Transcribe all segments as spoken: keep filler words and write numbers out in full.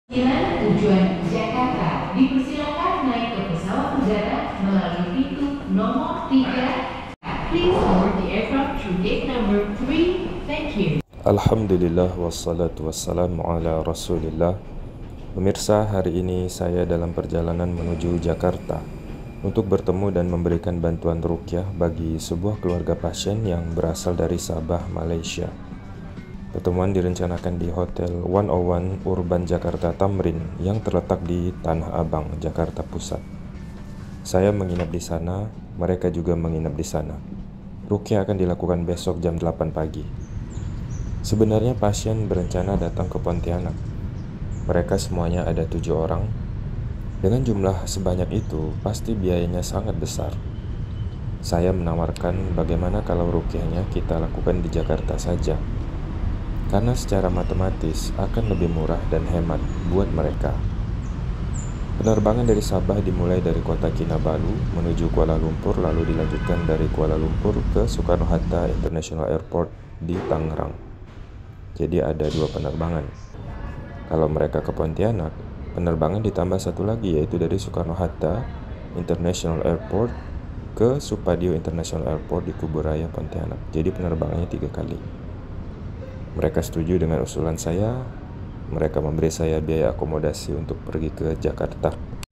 Tujuan Jakarta, dipersilakan naik ke pesawat udara melalui pintu nomor tiga. Please board the aircraft through gate number three. Thank you. Alhamdulillah wassalatu wassalamu ala rasulillah. Pemirsa, hari ini saya dalam perjalanan menuju Jakarta untuk bertemu dan memberikan bantuan ruqyah bagi sebuah keluarga pasien yang berasal dari Sabah, Malaysia. Pertemuan direncanakan di Hotel seratus satu Urban Jakarta Tamrin yang terletak di Tanah Abang, Jakarta Pusat. Saya menginap di sana, mereka juga menginap di sana. Ruqyah akan dilakukan besok jam delapan pagi. Sebenarnya pasien berencana datang ke Pontianak. Mereka semuanya ada tujuh orang. Dengan jumlah sebanyak itu, pasti biayanya sangat besar. Saya menawarkan bagaimana kalau ruqyahnya kita lakukan di Jakarta saja. Karena secara matematis akan lebih murah dan hemat buat mereka. Penerbangan dari Sabah dimulai dari kota Kinabalu menuju Kuala Lumpur, lalu dilanjutkan dari Kuala Lumpur ke Soekarno-Hatta International Airport di Tangerang. Jadi ada dua penerbangan. Kalau mereka ke Pontianak, penerbangan ditambah satu lagi, yaitu dari Soekarno-Hatta International Airport ke Supadio International Airport di Kuburaya, Pontianak. Jadi penerbangannya tiga kali. Mereka setuju dengan usulan saya. Mereka memberi saya biaya akomodasi untuk pergi ke Jakarta.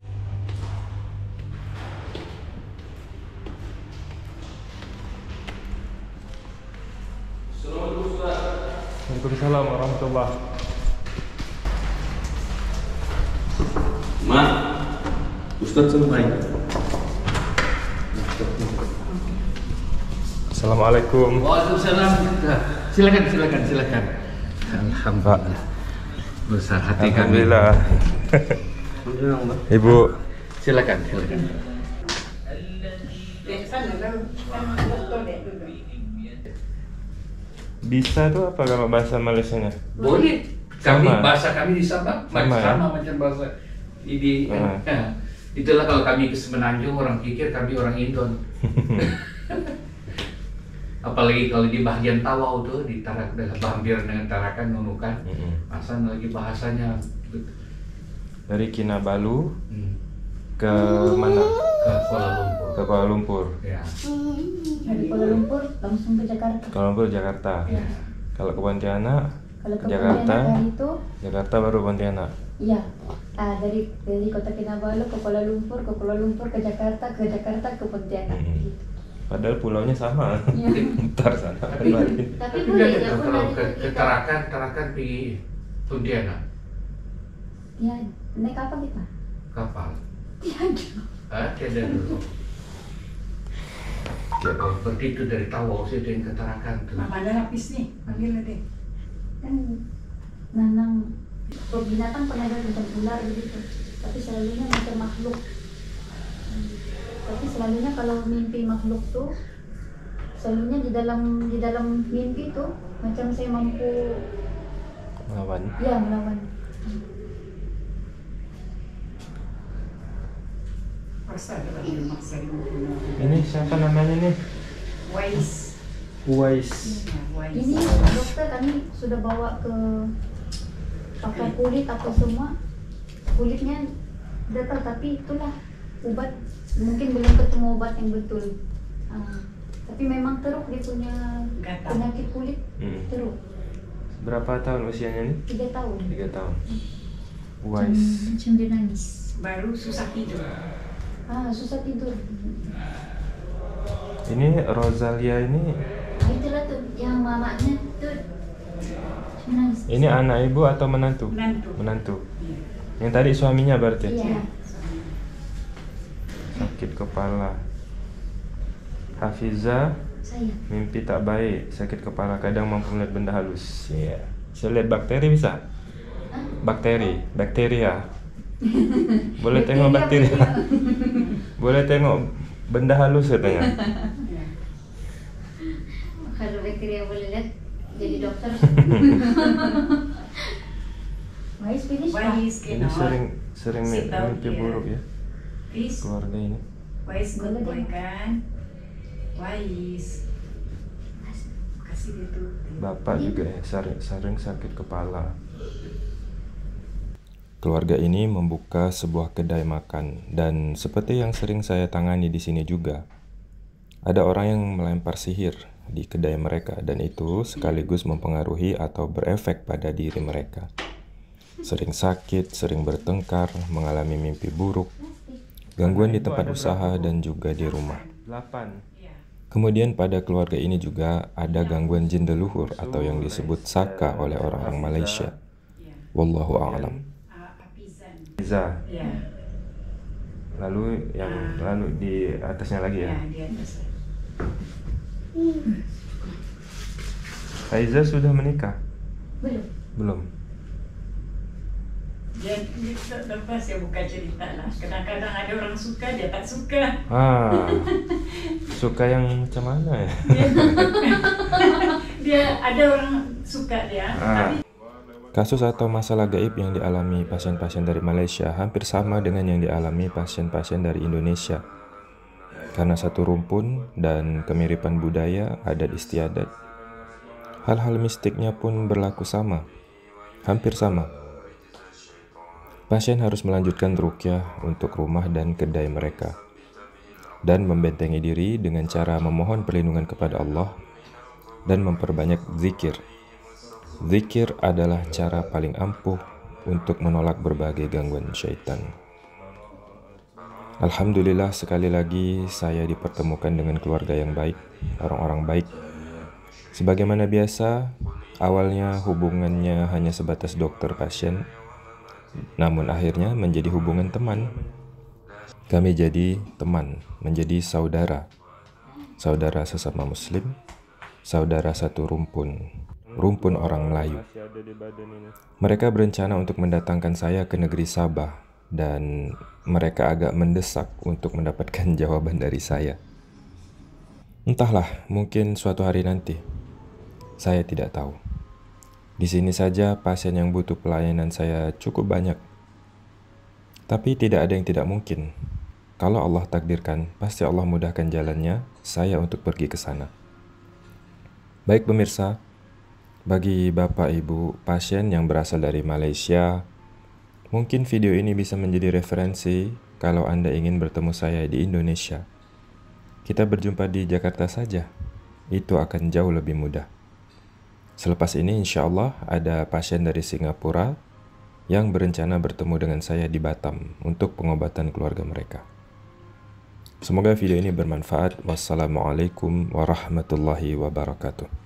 Waalaikumsalam warahmatullahi. Ma, Ustadz sampai. Assalamualaikum. Waalaikumsalam. Silakan, silakan, silakan. Alhamdulillah. Besar hati kami. Alhamdulillah. Ibu, Silakan, silakan. bisa tuh apa kalau bahasa Malaysianya? Boleh. Kami Sama. bahasa kami di Sabah Sama, sama, ya? macam bahasa di. Ah. eh, Itulah kalau kami ke Semenanjung orang pikir kami orang Indon. Apalagi kalau di bagian Tawau tuh di Tarak dalam Bambir dengan Tarakan Nunukan, Mm-mm. asal lagi bahasanya Dari Kinabalu hmm, ke mana? ke Kuala Lumpur. Ke Kuala Lumpur. Ya. Dari Kuala Lumpur langsung ke Jakarta. Kuala Lumpur, Jakarta. Ya. Kalau ke Pontianak, Kalau ke Jakarta. Pontianak hari itu, Jakarta baru Pontianak. iya. Ah, dari dari kota Kinabalu ke Kuala Lumpur, ke Kuala Lumpur ke Jakarta, ke Jakarta ke Pontianak. Hmm. Gitu. Padahal pulaunya sama. Iya. Ntar sana Tapi, kemarin. Tapi tapi boleh kan ya pun kalau dari ke, ke kita. Tarakan, Tarakan pergi Pontianak Ya, naik apa kita? kapal. Tiada. Ah, tiada dulu. Oh, berarti itu dari Tawau sih ada yang ke Tarakan tuh. Mama ada habis nih, panggil deh. Kan nanang binatang pernah ada macam ular gitu. Tapi selalunya macam makhluk. Tapi selalunya kalau mimpi makhluk tuh selalunya di dalam di dalam mimpi tuh macam saya mampu Lawan. ya melawan. Masa ada lagi maksa di rumah. Ini siapa namanya nih? Wais. Uwais. Ya, Wais. Ini dokter kami sudah bawa ke pakar kulit apa semua, kulitnya datar, tapi itulah obat mungkin belum ketemu obat yang betul. Ah, tapi memang teruk dia punya Gatal. penyakit kulit Hmm. teruk. Berapa tahun usianya nih? Tiga tahun. Tiga tahun. Macam, Uwais. macam dia nangis. Baru susah tidur. Ah, susah tidur. Ini Rosalia ini. Ah, itulah tuh yang mamanya tuh menangis. Ini anak ibu atau menantu? Menantu. Menantu. Iya. Yang tadi suaminya berarti? Iya. Sakit kepala. Hafiza, Saya. mimpi tak baik, sakit kepala, kadang mampu melihat benda halus. Iya. Saya lihat bakteri bisa? Ah, Bakteri, bakteria. Boleh tengok bakteri bakteri. apa Boleh tengok benda halus katanya. Ya. Kalau bakteri yang boleh lihat jadi dokter. Wais finish Pak. Wais, Ini sering sering mi- Sit down mimpi here. buruk ya Please. keluarga ini. Wais, good Boleh boy deh. kan? Wais. Kasih dia tuh. Bapak juga ya sering, sering sakit kepala. Keluarga ini membuka sebuah kedai makan, dan seperti yang sering saya tangani di sini juga, ada orang yang melempar sihir di kedai mereka, dan itu sekaligus mempengaruhi atau berefek pada diri mereka. Sering sakit, sering bertengkar, mengalami mimpi buruk, gangguan di tempat usaha dan juga di rumah. Kemudian pada keluarga ini juga ada gangguan jin leluhur atau yang disebut saka oleh orang-orang Malaysia. Wallahu a'lam. Iza. Ya. Lalu yang lalu di atasnya lagi ya. Ya, di atas. Aiza sudah menikah? Belum. Belum. Dia dia lepas ya buka cerita lah. Kadang-kadang ada orang suka, dia tak suka. Ah, suka yang macam mana ya? Dia, dia ada orang suka dia. Ah. Kasus atau masalah gaib yang dialami pasien-pasien dari Malaysia hampir sama dengan yang dialami pasien-pasien dari Indonesia. Karena satu rumpun dan kemiripan budaya, adat istiadat, hal-hal mistiknya pun berlaku sama, hampir sama. Pasien harus melanjutkan ruqyah untuk rumah dan kedai mereka, dan membentengi diri dengan cara memohon perlindungan kepada Allah dan memperbanyak zikir. Zikir adalah cara paling ampuh untuk menolak berbagai gangguan syaitan. Alhamdulillah, sekali lagi saya dipertemukan dengan keluarga yang baik, orang-orang baik. Sebagaimana biasa, awalnya hubungannya hanya sebatas dokter pasien, namun akhirnya menjadi hubungan teman. Kami jadi teman, menjadi saudara. Saudara sesama muslim, saudara satu rumpun. Rumpun orang Melayu. Mereka berencana untuk mendatangkan saya ke negeri Sabah, dan mereka agak mendesak untuk mendapatkan jawaban dari saya. Entahlah, mungkin suatu hari nanti. Saya tidak tahu. Di sini saja pasien yang butuh pelayanan saya cukup banyak. Tapi tidak ada yang tidak mungkin. Kalau Allah takdirkan, pasti Allah mudahkan jalannya saya untuk pergi ke sana. Baik pemirsa, bagi Bapak Ibu pasien yang berasal dari Malaysia, mungkin video ini bisa menjadi referensi kalau Anda ingin bertemu saya di Indonesia. Kita berjumpa di Jakarta saja, itu akan jauh lebih mudah. Selepas ini insya Allah ada pasien dari Singapura yang berencana bertemu dengan saya di Batam untuk pengobatan keluarga mereka. Semoga video ini bermanfaat. Wassalamualaikum warahmatullahi wabarakatuh.